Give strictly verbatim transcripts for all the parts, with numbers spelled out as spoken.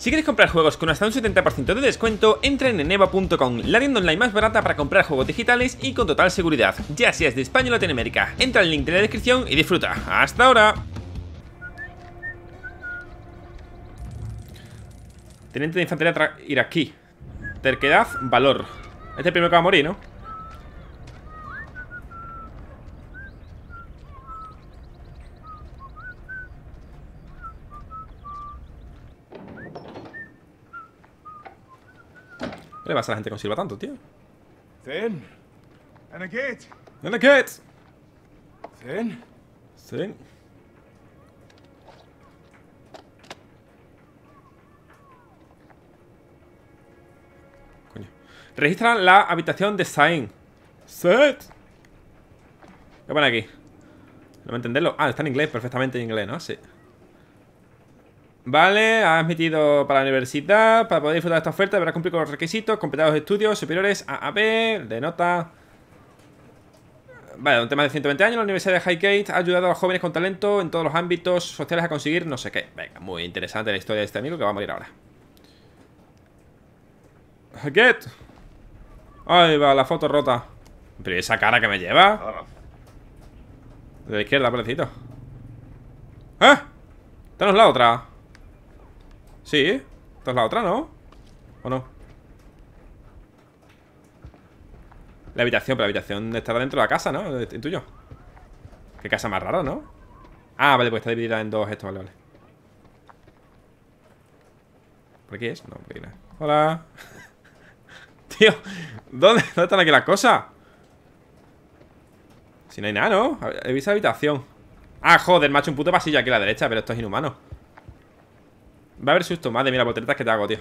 Si quieres comprar juegos con hasta un setenta por ciento de descuento, entra en eneba punto com, la tienda online más barata para comprar juegos digitales y con total seguridad, ya seas de España o Latinoamérica. Entra al link de la descripción y disfruta. ¡Hasta ahora! Teniente de infantería iraquí. Terquedad, valor. Este es el primero que va a morir, ¿no? ¿Qué le pasa a la gente que conserva tanto, tío? فين؟ أنا جيت. ¿Dónde quedas? فين؟ Sí. Coño. Registra la habitación de Zain. Set. ¿Qué pone aquí? No me entenderlo. Ah, está en inglés, perfectamente en inglés, ¿no? Sí. Vale, has metido para la universidad. Para poder disfrutar de esta oferta deberás cumplir con los requisitos. Completar los estudios superiores A a B, de nota. Vale, un tema de ciento veinte años. La Universidad de Highgate ha ayudado a los jóvenes con talento en todos los ámbitos sociales a conseguir no sé qué. Venga, muy interesante la historia de este amigo que va a morir ahora. Highgate. Ahí va, la foto rota. Pero ¿y esa cara que me lleva? De la izquierda, pobrecito. ¿Eh? Esta no es la otra. Sí, esta es la otra, ¿no? ¿O no? La habitación, pero la habitación estará dentro de la casa, ¿no? El tuyo. Qué casa más rara, ¿no? Ah, vale, pues está dividida en dos esto, vale, vale. ¿Por aquí es? No, por aquí no. Hola. Tío, ¿dónde, ¿dónde están aquí las cosas? Si no hay nada, ¿no? He visto la habitación. Ah, joder, me ha hecho un puto pasillo aquí a la derecha, pero esto es inhumano. Va a haber susto, madre mía, las volteretas que te hago, tío.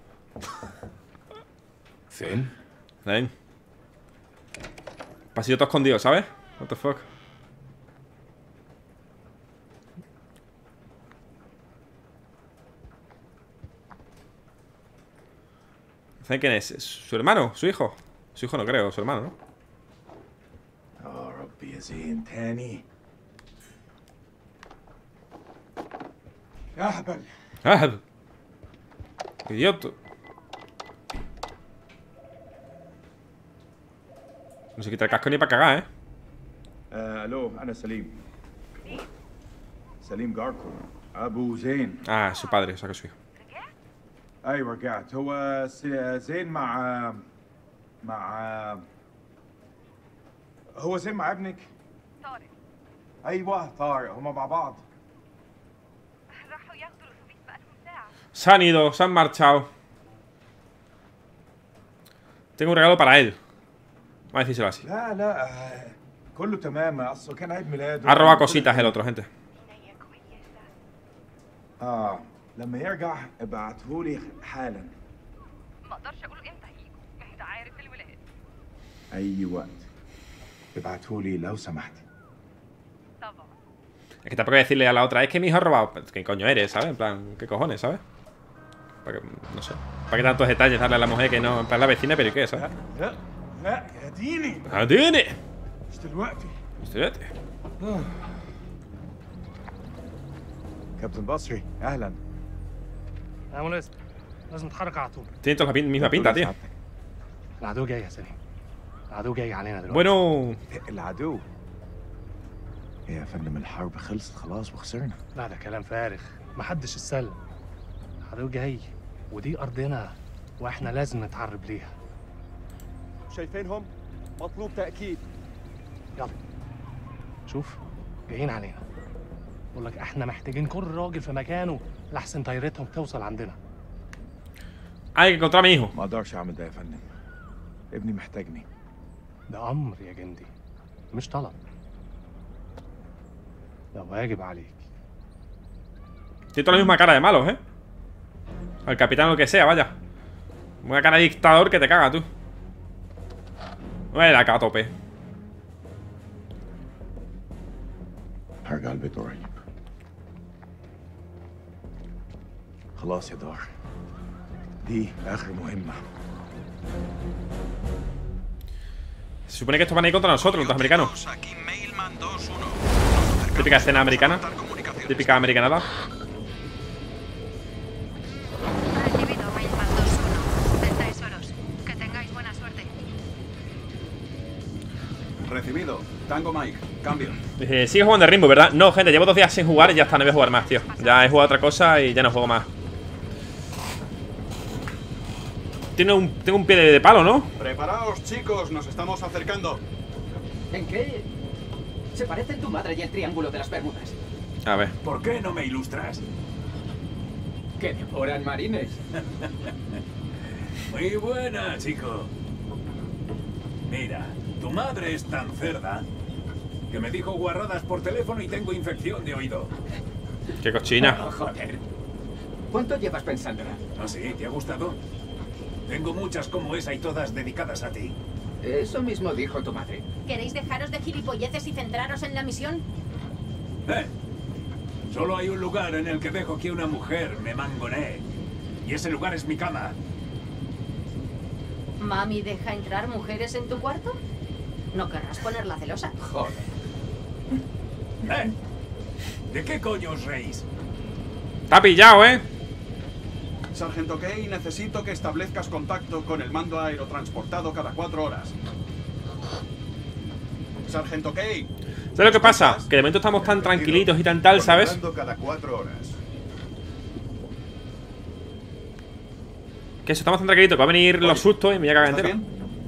فين؟ Ven. Pasillo todo escondido, ¿sabes? What the fuck. ¿Saben quién es? ¿Su hermano? ¿Su hijo? Su hijo no creo, su hermano, ¿no? يا ربي يا زين تاني. يا هبل. ¡Ah! ¡Idiota! No se quita el casco ni para cagar, ¿eh? آه الو انا سليم. سليم جاركو ابو زين. Ah, su padre, o sea que su hijo. ايوه رجعت. هو س- زين مع مع هو زين مع ابنك؟ طارق ايوه طارق، هما مع بعض. راحوا ياخدوا الاتوبيس بقالهم ساعة. Se han ido, se han marchado. Tengo un regalo para él. Vamos a decírselo así. لا لا آه، كله تمام. اصله كان عيد ميلاده. Ha robado cositas el otro, gente. عينيا كويسة. اه لما يرجع ابعتهولي حالا. ما اقدرش اقول امتى هيجوا، انت عارف الولاد. اي وقت ابعتهولي لو سمحت. طبعا. Es que tampoco hay que decirle a la otra, es que mi hijo ha robado. ¿Qué coño eres, sabes? En plan, ¿qué cojones, sabes? Para que, no sé. ¿Para qué tantos detalles darle a la mujer que no? En plan, la vecina, pero ¿y qué, sabes? لا لا يا ديني ¡Ah, tiene! مش دلوقتي. Espérate. كابتن بصري اهلا. يا مناسب لازم نتحرك على طول. Tiene toda la pin- misma pinta, tío. العدو جاي يا سليم. العدو جاي علينا دلوقتي. Bueno. العدو يا فندم الحرب خلصت خلاص وخسرنا. لا ده كلام فارغ، محدش اتسلم. العدو جاي ودي ارضنا واحنا لازم نتعرب ليها. شايفينهم؟ مطلوب تأكيد. يلا شوف جايين علينا. بقول لك احنا محتاجين كل راجل في مكانه لحسن طيارتهم توصل عندنا. Hay que encontrar a mi hijo. ما اقدرش اعمل ده يا فندم. ابني محتاجني. ده امر يا جندي مش طلب. ده واجب عليك. Tiene toda la misma cara de malos, ¿eh? Al capitán o lo que sea, vaya. Una cara de dictador que te caga, tú. Bueno, acá a tope. هرجع البيت قريب. خلاص يا دار. دي اخر مهمة. Se supone que estos van a ir contra nosotros, los americanos. Aquí Mailman dos uno. Típica escena americana. Típica americanada. Recibido. Tango Mike. Cambio. Dije, sigue jugando de Rainbow, ¿verdad? No, gente, llevo dos días sin jugar y ya está, no voy a jugar más, tío. Ya he jugado otra cosa y ya no juego más. Tiene un, tengo un pie de, de palo, ¿no? Preparaos, chicos. Nos estamos acercando. ¿En qué? Se parecen tu madre y el triángulo de las Bermudas. A ver. ¿Por qué no me ilustras? ¿Que devoran marines? Muy buena, chico. Mira, tu madre es tan cerda que me dijo guarradas por teléfono y tengo infección de oído. Qué cochina. Oh, joder. ¿Cuánto llevas pensándola? ¿Ah, sí? ¿Te ha gustado? Tengo muchas como esa y todas dedicadas a ti. Eso mismo dijo tu madre. ¿Queréis dejaros de gilipolleces y centraros en la misión? Eh, solo hay un lugar en el que dejo que una mujer me mangonee. Y ese lugar es mi cama. ¿Mami deja entrar mujeres en tu cuarto? No querrás ponerla celosa. Joder. ¿Eh? ¿De qué coño os reís? Está pillado, ¿eh? Sargento Kay, necesito que establezcas contacto con el mando aerotransportado cada cuatro horas. Sargento Kay. ¿Sabes lo que pasa? Que de momento estamos tan tranquilitos y tan tal, ¿sabes? Cada cuatro horas. Que eso, estamos tan tranquilitos que va a venir los sustos y me voy a cagar ¿Estás entero.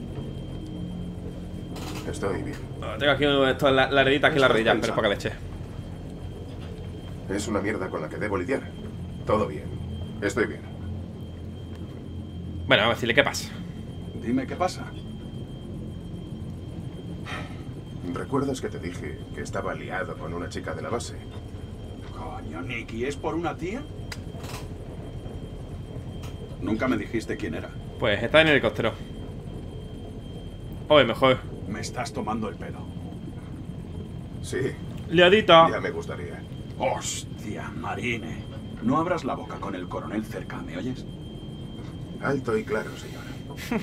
bien? Estoy bien. Oh, tengo aquí uno, esto, la, la heredita aquí en la rodilla, pero es para que le eche. Es una mierda con la que debo lidiar. Todo bien. Estoy bien. Bueno, vamos a decirle qué pasa. Dime qué pasa. ¿Recuerdas que te dije que estaba liado con una chica de la base? Coño, Nicky, ¿es por una tía? Nunca me dijiste quién era. Pues está en el helicóptero. Oye, mejor. Me estás tomando el pelo. Sí. Liadita. Ya me gustaría. Hostia, Marine. No abras la boca con el coronel cerca, ¿me oyes? Alto y claro, señora.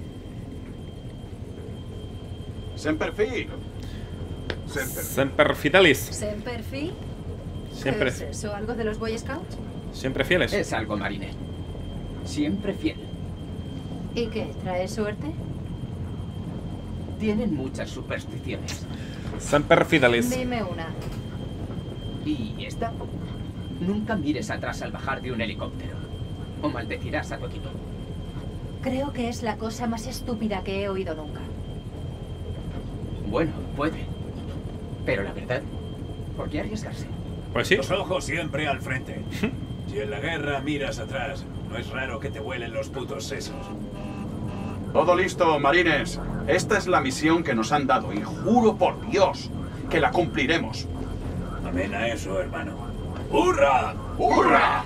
Semper Fi. Semper. Semper Fidelis. ¿Semper Fi? Siempre, ¿Qué es eso? ¿Algo de los Boy Scouts? siempre fieles. Es algo marine. Siempre fiel. ¿Y qué? ¿Trae suerte? Tienen muchas supersticiones. Semper Fidelis. Dime una. Y esta. Nunca mires atrás al bajar de un helicóptero. O maldecirás a tu equipo. Creo que es la cosa más estúpida que he oído nunca. Bueno, puede. Pero la verdad, ¿por qué arriesgarse? Pues sí. Los ojos siempre al frente. Si en la guerra miras atrás, no es raro que te vuelen los putos sesos. Todo listo, marines. Esta es la misión que nos han dado y juro por Dios que la cumpliremos. Amén a eso, hermano. ¡Hurra! ¡Hurra!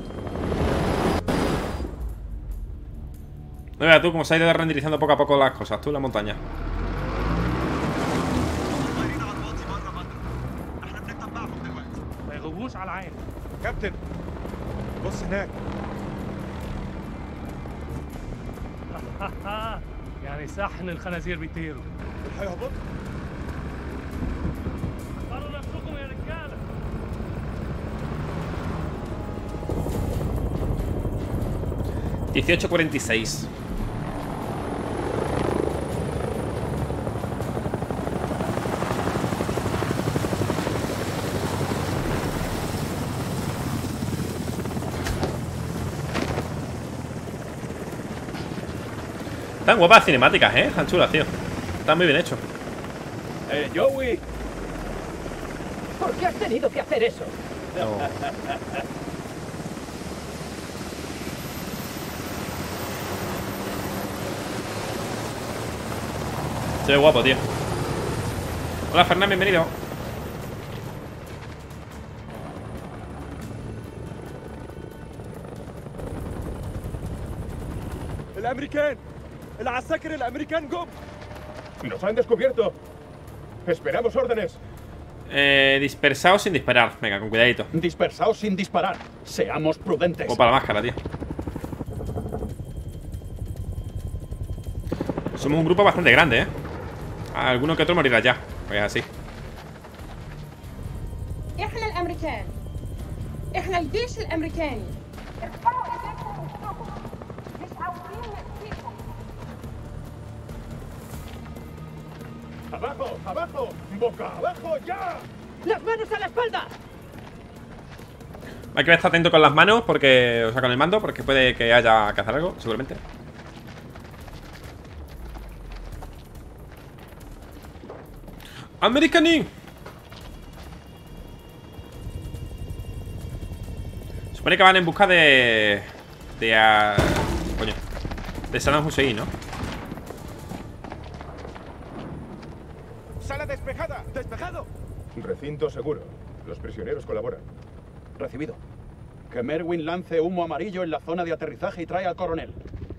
No veas tú cómo se ha ido renderizando poco a poco las cosas, tú en la montaña. ما يغوبوش على عين. كابتن بص هناك. يعني صحن الخنازير بيطيروا. هيهبط. اختاروا نفسكم يا رجاله. dieciocho cuarenta y seis. Están guapas las cinemáticas, ¿eh? Están chulas, tío. Están muy bien hechos. ¡Eh, Joey! ¿Por qué has tenido que hacer eso? No. Se ve guapo, tío. Hola, Fernán, bienvenido. الامريكان العساكر الامريكان جم. Nos han descubierto. Esperamos órdenes. Eh, dispersados sin disparar. Venga, con cuidadito. Dispersaos sin disparar. Seamos prudentes. Opa la máscara, tío. Somos un grupo bastante grande, ¿eh? Alguno que otro morirá ya. Pues así. احنا الامريكان احنا الجيش الامريكاني ارفعوا ايديكم وشوفوا مش عاوزين نأذيكم Abajo. ¡Abajo! ¡Abajo! ¡Boca abajo ya! ¡Las manos a la espalda! Hay que estar atento con las manos porque... O sea, con el mando, porque puede que haya que hacer algo, seguramente. ¡Americaní! Supone que van en busca de... De... Uh, coño. De Saddam Hussein, ¿no? ¡Sala despejada! ¡Despejado! Recinto seguro. Los prisioneros colaboran. Recibido. Que Merwin lance humo amarillo en la zona de aterrizaje y trae al coronel.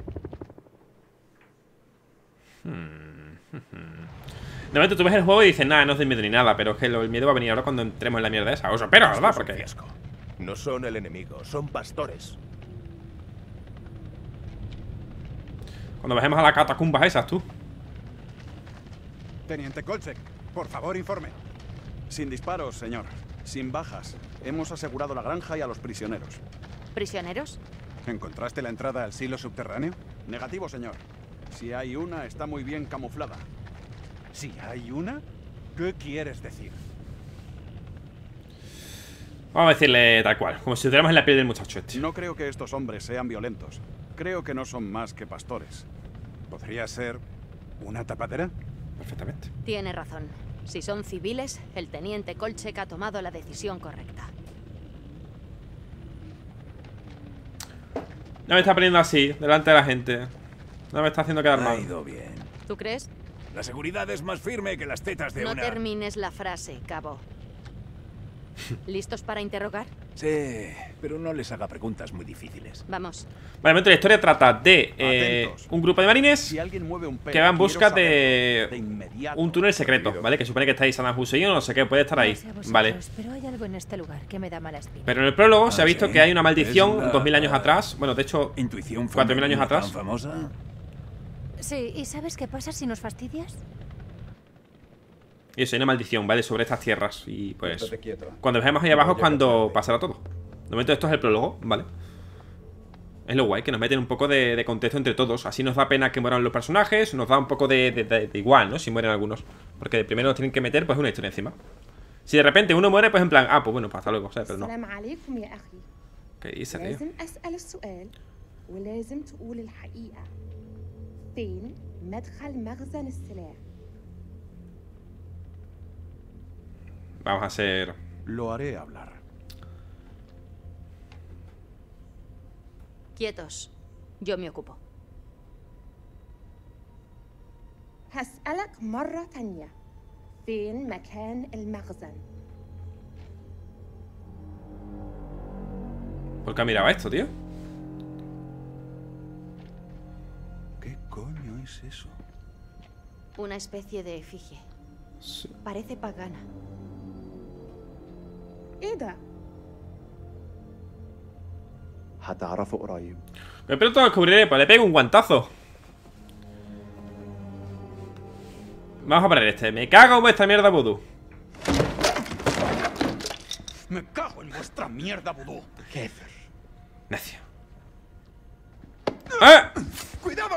De momento tú ves el juego y dices, nada, no es de miedo ni nada. Pero es que el miedo va a venir ahora cuando entremos en la mierda esa. O sea, pero, ¿verdad? Porque... No son el enemigo, son pastores. Cuando bajemos a las catacumbas esas, tú. Teniente Kolchak, por favor, informe. Sin disparos, señor. Sin bajas. Hemos asegurado la granja y a los prisioneros. ¿Prisioneros? ¿Encontraste la entrada al silo subterráneo? Negativo, señor. Si hay una, está muy bien camuflada. ¿Si hay una? ¿Qué quieres decir? Vamos a decirle tal cual, como si estuviéramos en la piel del muchacho este. No creo que estos hombres sean violentos. Creo que no son más que pastores. ¿Podría ser una tapadera? Perfectamente. Tiene razón. Si son civiles, el teniente Kolchak ha tomado la decisión correcta. No me está poniendo así, delante de la gente. No me está haciendo quedar mal. Ha ido bien. ¿Tú crees? La seguridad es más firme que las tetas de No una... termines la frase, cabo. ¿Listos para interrogar? Sí, pero no les haga preguntas muy difíciles. Vamos. Vale, momento, la historia trata de eh, un grupo de marines Si alguien mueve un pelo, que va en busca quiero de saberlo de inmediato. un túnel secreto, ¿vale? Que supone que está ahí Saddam Hussein o no sé qué, puede estar ahí, No sé a vosotros, vale. pero hay algo en este lugar que me da mala espina. Pero en el prólogo se ha Ah, visto ¿sí? que hay una maldición Es la- dos mil años atrás. Bueno, de hecho, Intuición cuatro mil años femenina atrás. tan famosa. Sí, ¿y sabes qué pasa si nos fastidias? Y eso, hay una maldición, ¿vale? Sobre estas tierras. Y pues, Estate quieto. cuando veamos ahí No abajo es voy a cuando cacharte. pasará todo. De momento esto es el prólogo, ¿vale? Es lo guay, que nos meten un poco de, de contexto entre todos. Así nos da pena que mueran los personajes. Nos da un poco de, de- de- de igual, ¿no? Si mueren algunos. Porque de primero nos tienen que meter, pues, una historia encima. Si de repente uno muere, pues en plan, ah, pues bueno, pues hasta luego, ¿sabes? Pero no. السلام عليكم يا أخي. ¿Qué dice, tío? لازم أسأل السؤال ولازم تقول الحقيقة. فين مدخل مخزن السلاح؟ Vamos a ser... Lo haré hablar. Quietos. Yo me ocupo. هسألك مرة تانية. فين مكان المخزن؟ ¿Por qué ha mirado esto, tío? ¿Qué coño es eso? Una especie de efigie. Sí. Parece pagana. إيه ده؟ هتعرفه قريب. Me pronto descubriré, pues le pego un guantazo. Vamos a poner este. Me cago en vuestra mierda vudú. Me cago en vuestra mierda, vudú. كافر. Necio. ¡Eh! ¡Cuidado!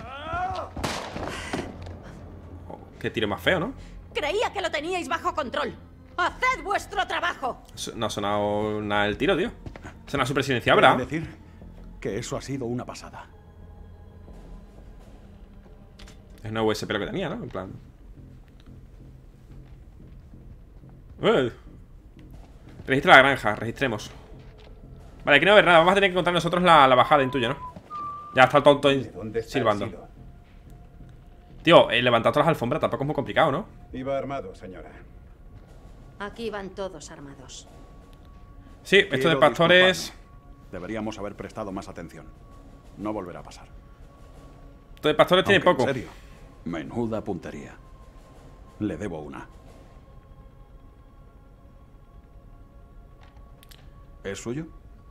Oh, qué tiro más feo, ¿no? Creía que lo teníais bajo control. ¡Haced vuestro trabajo! Su- No ha sonado nada el tiro, tío. Suena súper silenciado, Quiero ¿verdad? decir que eso ha sido una pasada. Es una U S B lo que tenía, ¿no? En plan... ¡Eh! Registra la granja, registremos. Vale, aquí no va a haber nada. Vamos a tener que encontrar nosotros la, la bajada intuyo, ¿no? Ya está el tonto ahí ¿Dónde está el silbando. silo? Tío, eh, levantar todas las alfombras tampoco es muy complicado, ¿no? Iba armado, señora. Aquí van todos armados. Sí, esto de Quiero pastores... disculparme. Deberíamos haber prestado más atención. No volverá a pasar. Esto de pastores tiene Aunque, poco. en serio, menuda puntería. Le debo una. ¿Es suyo?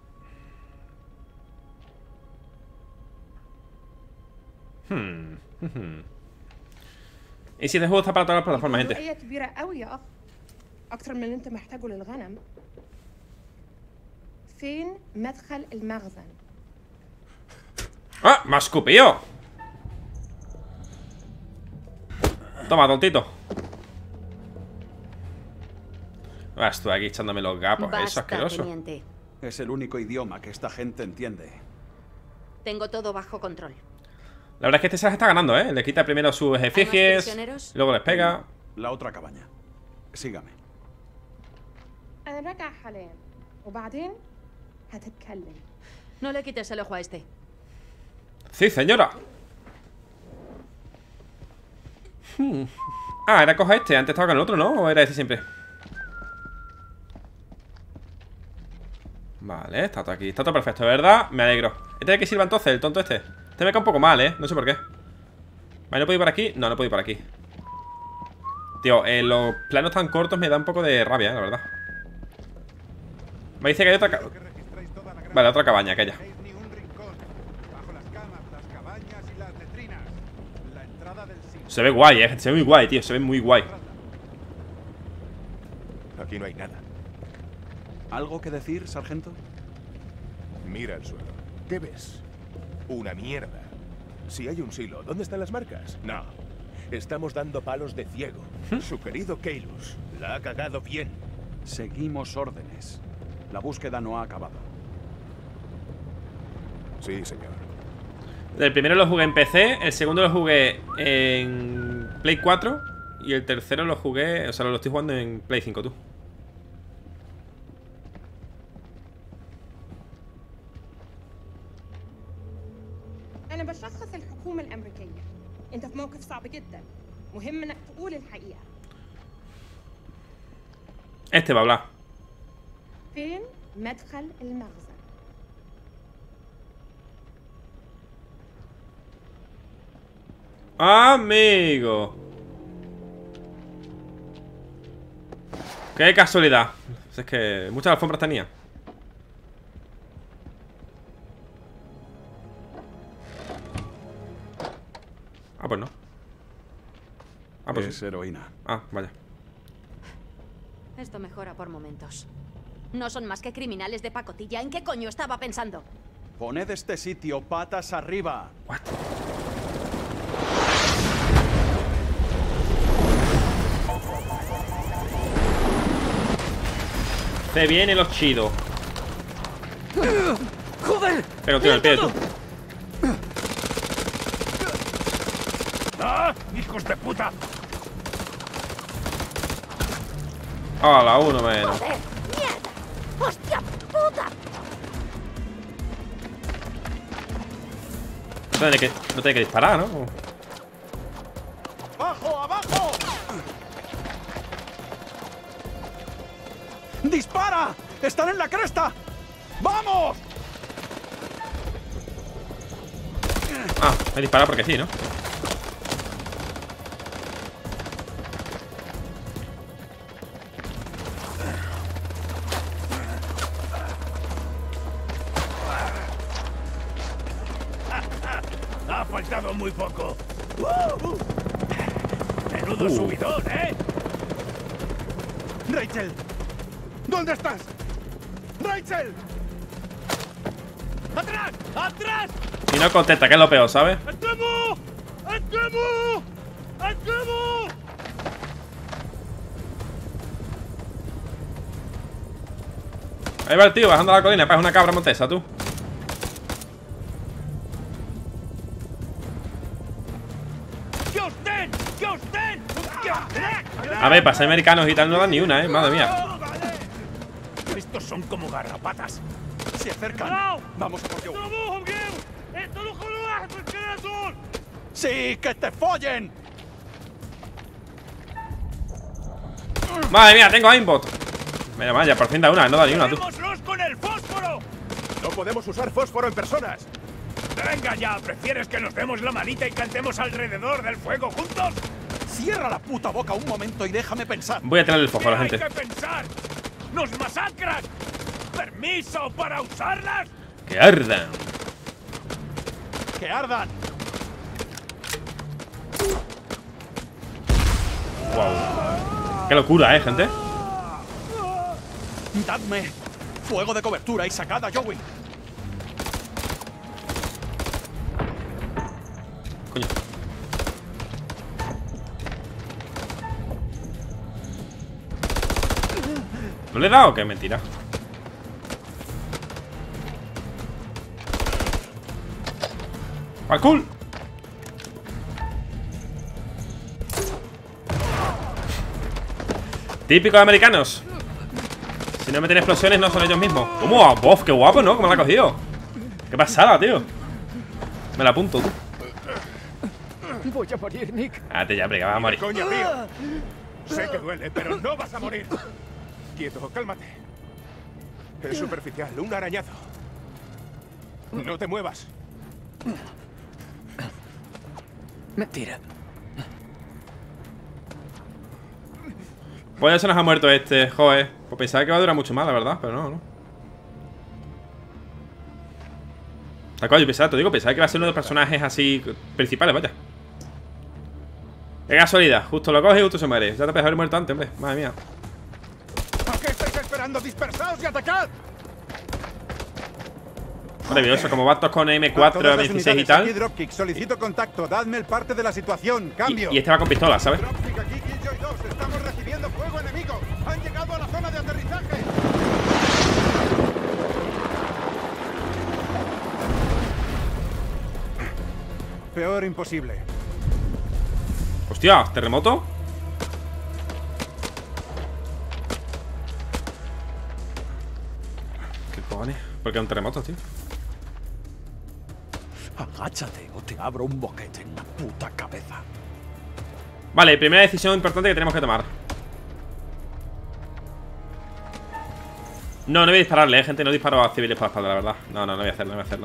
Hmm. hmm. Y si este juego está para todas las plataformas, gente. رؤية كبيرة قوي يا أخ. أكتر من اللي أنت محتاجه للغنم. فين مدخل المخزن؟ ¡Ah! ¡Me ha escupido! Toma, tontito. Ah, estoy aquí echándome los gapos. Eso es Basta, asqueroso. teniente. Es el único idioma que esta gente entiende. Tengo todo bajo control. La verdad es que este se las está ganando, ¿eh? Le quita primero sus efigies, prisioneros? luego les pega. La otra cabaña. Sígame. أنا راجعة حاليا وبعدين هتتكلم. No le quites el ojo a este. Sí, señora. Hmm. Ah, era coja este. Antes estaba con el otro, ¿no? ¿O era este siempre? Vale, está todo aquí. Está todo perfecto, ¿verdad? Me alegro. ¿Este de qué sirva entonces, el tonto este? Este me cae un poco mal, ¿eh? No sé por qué. Vale, ¿no puedo ir por aquí? No, no puedo ir por aquí. Tío, eh, los planos tan cortos me da un poco de rabia, ¿eh? La verdad. Me dice que hay otra... Ca... Vale, otra cabaña, aquella. Se ve guay, eh. Se ve muy guay, tío. Se ve muy guay. Aquí no hay nada. ¿Algo que decir, sargento? Mira el suelo. ¿Qué ves? Una mierda. Si hay un silo, ¿dónde están las marcas? No. Estamos dando palos de ciego. Su querido Keylus la ha cagado bien. Seguimos órdenes. La búsqueda no ha acabado. Sí, señor. El primero lo jugué en P C, el segundo lo jugué en Play cuatro y el tercero lo jugué, o sea, lo estoy jugando en Play cinco, tú. أنا بشخص الحكومة الأمريكية. أنت في موقف صعب جدا. مهم إنك تقول الحقيقة. Este va a hablar. فين مدخل المخزن؟ Amigo. Qué casualidad. Es que muchas alfombras tenía. Ah, pues no. Ah, pues es sí. heroína. Ah, vaya. Esto mejora por momentos. No son más que criminales de pacotilla. ¿En qué coño estaba pensando? Poned este sitio patas arriba. What? Se vienen los chidos. ¡Joder! Pega un tiro en el pie, tú. ¡Ah! ¡Hijos de puta! Ah, la uno menos. ¡Joder! ¡Mierda! ¡Hostia puta! No tiene que, no tiene que disparar, ¿no? ¡Abajo, abajo! ¡Dispara! ¡Están en la cresta! ¡Vamos! Ah, me dispara porque sí, ¿no? Ha faltado muy poco. Uh, Menudo Uh. subidón, ¿eh? ¡Rachel! ¿Dónde estás? ¡Rachel! ¡Atrás! ¡Atrás! Y no contesta, que es lo peor, ¿sabes? ¡Entremos! ¡Entremos! ¡Entremos! Ahí va el tío bajando la colina. Para una cabra montesa, tú. ¡Que os den! ¡Que os den! ¡Que os den! A ver, para ser americanos y tal no dan ni una, ¿eh? Madre mía. Estos son como garrapatas. Se acercan. ¡No! Vamos a por Joe. ضربوهم جيبوا اقتلوا كل واحد من الكلاب دول ¡Sí, que te follen! Madre mía, tengo aimbot. Mira, vaya, por fin da una, no da ni una, tú. ¡Démoslos con el fósforo! No podemos usar fósforo en personas. Venga ya, ¿prefieres que nos demos la manita y cantemos alrededor del fuego juntos? Cierra la puta boca un momento y déjame pensar. Voy a tener el fósforo, ¿Qué hay gente. que pensar? ¡Nos masacran! ¿Permiso para usarlas? Que ardan. ¡Que ardan! Wow. Qué locura, eh, gente. ¡Dadme fuego de cobertura y sacad a Joey! Coño. ¿No le he dado? Qué mentira. ¡Parkour! Típico de americanos. Si no meten explosiones, no son ellos mismos. ¿Cómo? ¡Bof! ¡Qué guapo!, ¿no? ¿Cómo la ha cogido? ¡Qué pasada, tío! Me la apunto, tú. Voy a morir, Nick. Date ya, hombre, que vas a morir. Coño, tío. Sé que duele, pero no vas a morir. Quieto, cálmate. Es superficial, un arañazo. No te muevas. Mentira. Pues ya se nos ha muerto este, joder. Pues pensaba que va a durar mucho más, la verdad, pero no, no. Tal cual, yo pensaba, te digo, pensaba que iba a ser uno de los personajes así principales, vaya. Qué casualidad, justo lo coge y justo se muere. Ya te puedes haber muerto antes, hombre, madre mía. ¿A qué estáis esperando? ¡Dispersaos y atacad! Maravilloso, como vatos con M cuatro, M dieciséis y tal. Aquí Dropkick, solicito contacto, dadme el parte de la situación, cambio. Y, y este va con pistola, ¿sabes? Dropkick, aquí Killjoy dos, estamos recibiendo fuego enemigo. Han llegado a la zona de aterrizaje. Peor imposible. Hostia, ¿terremoto? ¿Qué cojones? ¿Por qué un terremoto, tío? Agáchate o te abro un boquete en la puta cabeza. Vale, primera decisión importante que tenemos que tomar. No, no voy a dispararle, eh, gente. No disparo a civiles por la espalda, la verdad. No, no, no voy a hacerlo, no voy a hacerlo.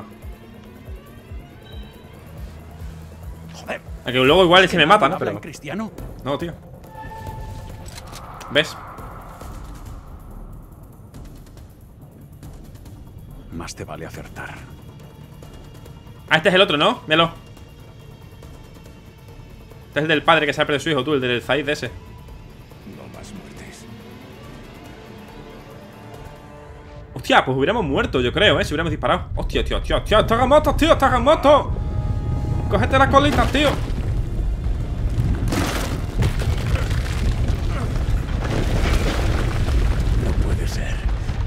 Joder. Aunque luego igual se me mata, ¿no? Pero... cristiano? No, tío. ¿Ves? Más te vale acertar. Ah, este es el otro, ¿no? Míralo. Este es el del padre que se ha perdido su hijo, tú, el del Zaid de ese. No más muertes. Hostia, pues hubiéramos muerto, yo creo, ¿eh? Si hubiéramos disparado. Hostia, tío, tío, tío. ¡Está motos, tío! ¡Está motos! ¡Cógete las colitas, tío! No puede ser.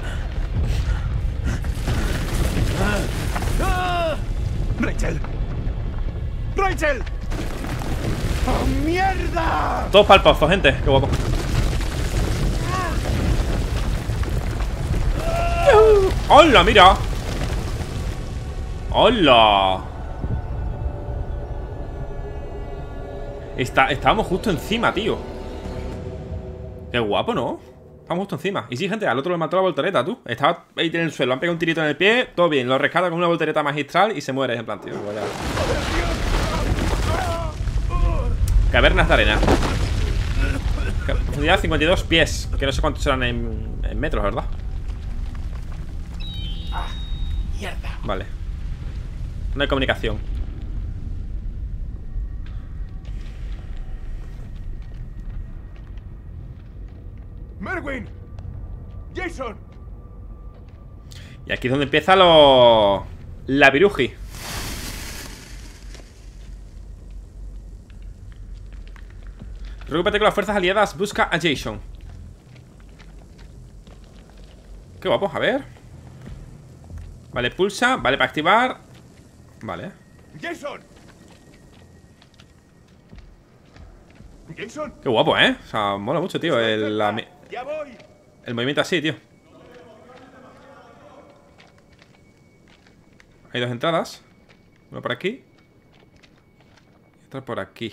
¡Rachel! ¡Rachel! ¡Oh, mierda! Todos para el pozo, gente. Qué guapo. ¡Hola, mira! ¡Hola! Está, estábamos justo encima, tío. Qué guapo, ¿no? Estamos justo encima. Y sí, gente, al otro le mató la voltereta, tú. Estaba ahí en el suelo, han pegado un tirito en el pie. Todo bien, lo rescata con una voltereta magistral y se muere, en plan, tío. Vaya. Cavernas de arena. Profundidad cincuenta y dos pies. Que no sé cuántos serán en, en metros, ¿verdad? Mierda. Vale. No hay comunicación. Merwin. Jason. Y aquí es donde empieza lo... la viruji. Recupérate con las fuerzas aliadas. Busca a Jason. Qué guapo, a ver. Vale, pulsa, vale, para activar. Vale. Jason. Jason. Qué guapo, ¿eh? O sea, mola mucho, tío. El, la, ya voy. el movimiento así, tío. Hay dos entradas. Una por aquí y otra por aquí.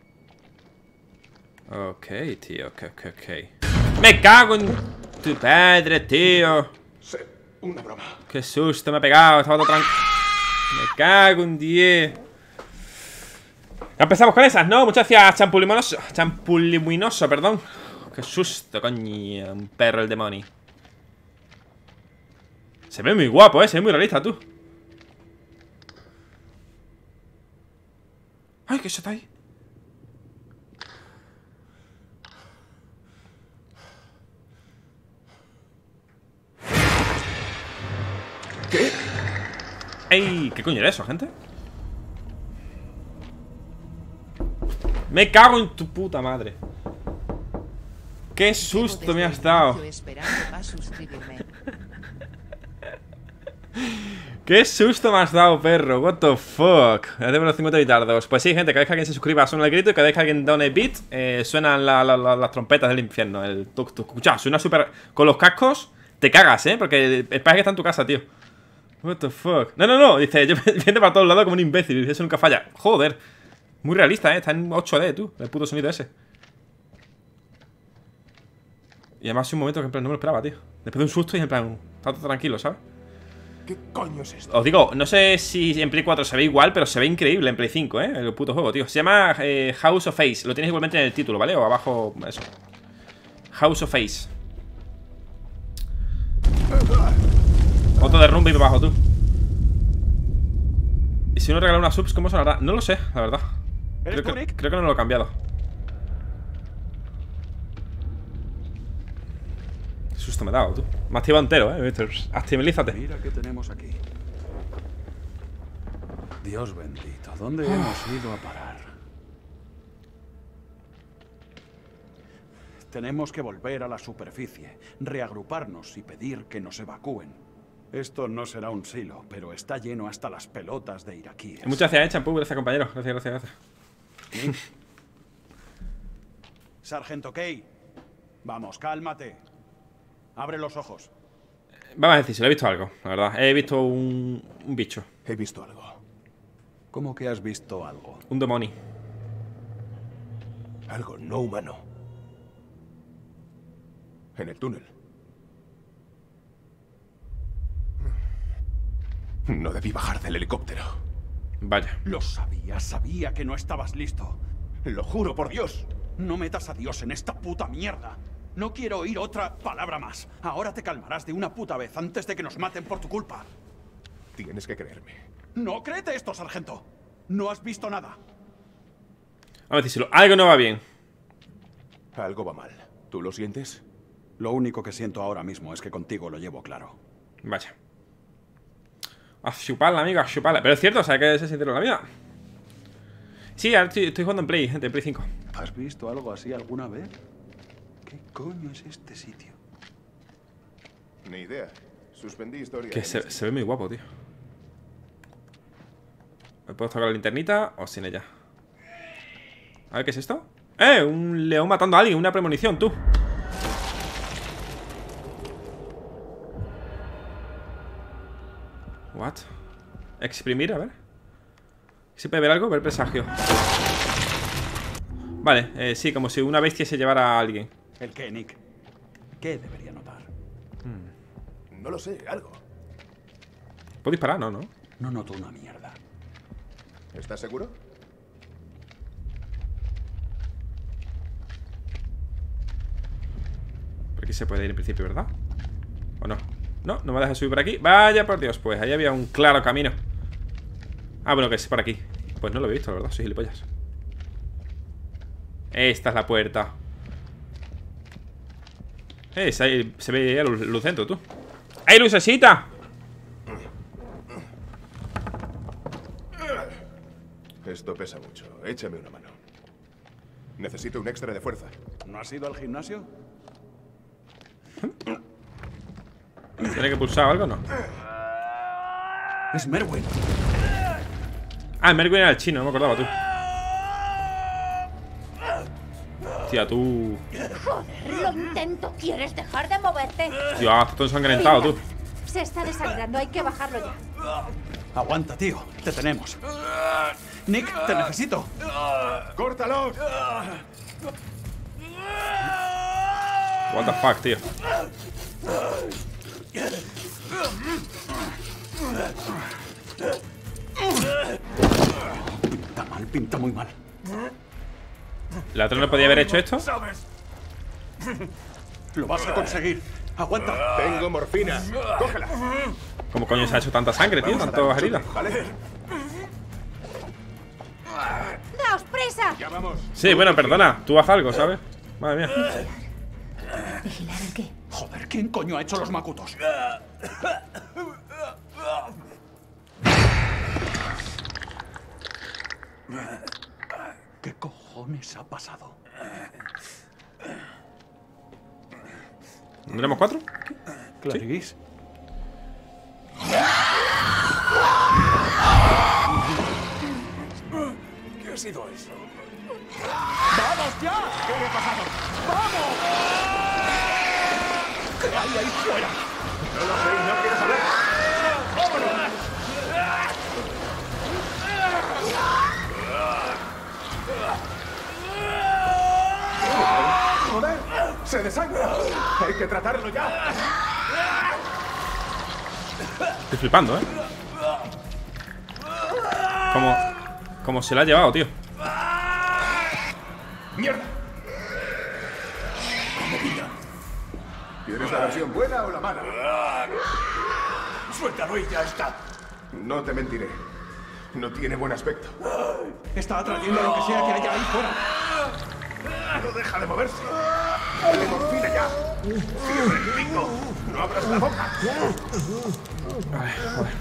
Ok, tío, ok, ok, ok. ¡Me cago en tu padre, tío! Sí, una broma. ¡Qué susto me ha pegado! Estaba todo tranquilo. Me cago en diez. Ya empezamos con esas, ¿no? Muchas gracias, champulimonoso. Champulimonoso, perdón. ¡Qué susto, coño! Un perro el demonio. Se ve muy guapo, ¿eh? Se ve muy realista, tú. ¡Ay, qué eso está ahí! ¿Qué? ¡Ey! ¿Qué coño era eso, gente? Me cago en tu puta madre. Qué susto me has dado. Qué susto me has dado, perro. What the fuck. Ya tengo los cincuenta bitardos. Pues sí, gente, cada vez que alguien se suscriba suena el grito. Y cada vez que alguien done beat eh, suenan la, la, la, las trompetas del infierno. El tuk tuk. Escucha, suena súper... Con los cascos te cagas, eh. Porque el paje que está en tu casa, tío. What the fuck. No, no, no. Dice, yo viene para todos lados como un imbécil. Dice, eso nunca falla. Joder. Muy realista, eh. Está en ocho D, tú. El puto sonido ese. Y además un momento que en plan no me lo esperaba, tío. Después de un susto y en plan, está todo tranquilo, ¿sabes? ¿Qué coño es esto? Os digo, no sé si en Play cuatro se ve igual, pero se ve increíble en Play cinco, ¿eh? El puto juego, tío. Se llama eh, House of Face. Lo tienes igualmente en el título, ¿vale? O abajo, eso. House of Face. Otro derrumbe y me bajo, tú. Y si uno regala unas subs, ¿cómo sonará? No lo sé, la verdad. Creo que, creo que no lo he cambiado. Qué susto me he dado, tú. Me ha activado entero, eh. Activilízate. Mira qué tenemos aquí. Dios bendito, ¿dónde hemos ido a parar? Tenemos que volver a la superficie, reagruparnos y pedir que nos evacúen. Esto no será un silo, pero está lleno hasta las pelotas de iraquíes. Muchas gracias, champú. Gracias, compañero. Gracias, gracias, gracias. ¿Sí? Sargento Kay. Vamos, cálmate. Abre los ojos. Vamos a decir, si lo he visto algo, la verdad. He visto un, un bicho. He visto algo. ¿Cómo que has visto algo? Un demonio. Algo no humano. En el túnel. No debí bajar del helicóptero. Vaya. Lo sabía, sabía que no estabas listo. Lo juro por Dios. No metas a Dios en esta puta mierda. No quiero oír otra palabra más. Ahora te calmarás de una puta vez antes de que nos maten por tu culpa. Tienes que creerme. No, créete esto, sargento. No has visto nada. Vamos a decírselo. Algo no va bien. Algo va mal. ¿Tú lo sientes? Lo único que siento ahora mismo es que contigo lo llevo claro. Vaya. A chuparla, amigo, a chuparla. Pero es cierto, o sea, que se sincero en la vida. Sí, ahora estoy, estoy jugando en Play, gente, en Play cinco. ¿Has visto algo así alguna vez? ¿Qué coño es este sitio? Ni idea. Suspendí historia. Que se, se ve muy guapo, tío. ¿Me puedo tocar la linternita o sin ella? A ver, ¿qué es esto? ¡Eh! Un león matando a alguien, una premonición, tú. What? Exprimir, a ver. ¿Se puede ver algo? Ver presagio. Vale, eh, sí, como si una bestia se llevara a alguien. ¿El qué, Nick? ¿Qué debería notar? Hmm. No lo sé, algo. ¿Puedo disparar? No, no. No noto una mierda. ¿Estás seguro? Por aquí se puede ir en principio, ¿verdad? ¿O no? No, no me deja subir por aquí. Vaya por Dios, pues ahí había un claro camino. Ah, bueno, que es por aquí. Pues no lo he visto, la verdad, soy gilipollas. Esta es la puerta. Eh, se, se ve el lucento, tú. ¡Hay lucecita! Esto pesa mucho. Échame una mano. Necesito un extra de fuerza. ¿No has ido al gimnasio? ¿Tiene que pulsar algo o no? Es Merwin. Ah, Merwin era el chino, no me acordaba, tú. Tía, tú. Joder, lo intento. ¿Quieres dejar de moverte? Tío, está todo ensangrentado, tú. Se está desangrando, hay que bajarlo ya. Aguanta, tío. Te tenemos. Nick, te necesito. ¡Córtalos! What the fuck, tío. Pinta mal, pinta muy mal. ¿La otra no podía haber hecho esto? Lo vas a conseguir. Aguanta. Tengo morfina. Cógela. ¿Cómo coño se ha hecho tanta sangre, tío? Tantas heridas. Vale. ¡Daos prisa! Ya vamos. Sí, bueno, perdona. Tú haz algo, ¿sabes? Madre mía. ¿Vigilar el qué? Joder, ¿quién coño ha hecho los macutos? ¿Qué cojones ha pasado? ¿Tendremos cuatro? Clarice. ¿Sí? ¿Qué ha sido eso? ¡Vamos ya! ¿Qué le ha pasado? ¡Vamos! ¿Qué hay ahí fuera? No lo sé y no quiero saber. ¡Vámonos! ¡Joder! ¡Se desangra! ¡Hay que tratarlo ya! Estoy flipando, ¿eh? Como, como se la ha llevado, tío. ¡Mierda! ¿Quieres la versión buena o la mala? Suéltalo y ya está. No te mentiré. No tiene buen aspecto. Está atrayendo lo que sea que haya ahí fuera. ¡No deja de moverse! ¡Dale morfina ya! ¡Cierra el pico! ¡No abras la boca! Ay, joder.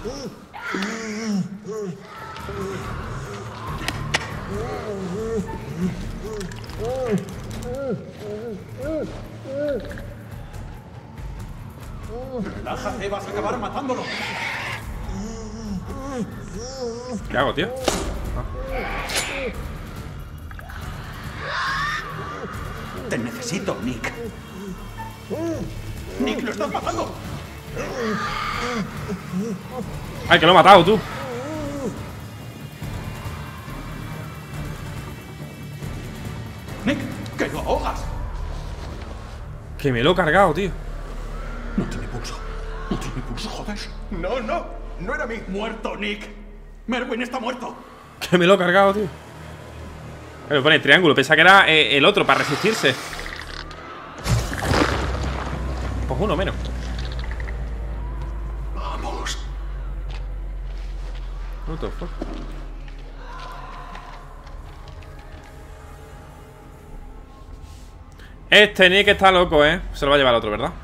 Relájate, vas a acabar matándolo. ¿Qué hago, tío? Te necesito, Nick. Nick, lo estás matando. ¡Ay, que lo he matado, tú! Nick, que lo ahogas. Que me lo he cargado, tío. No tiene pulso. No tiene pulso, joder. ¡No, no! ¡No era mí! Muerto, Nick. Merwin está muerto. Que me lo he cargado, tío. Me pone triángulo. Pensaba que era eh, el otro para resistirse. Pues uno menos. Vamos. What the fuck? Este Nick está loco, ¿eh? Se lo va a llevar el otro, ¿verdad?